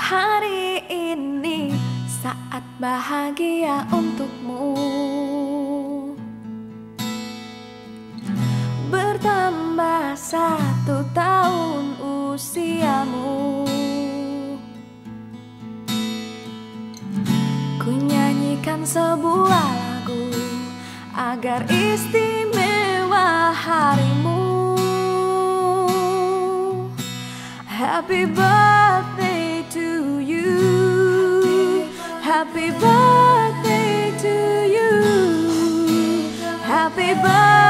Hari ini saat bahagia untukmu. Bertambah 1 tahun usiamu. Ku nyanyikan sebuah lagu agar istimewa harimu. Happy birthday to you. Happy birthday to you. Happy birthday.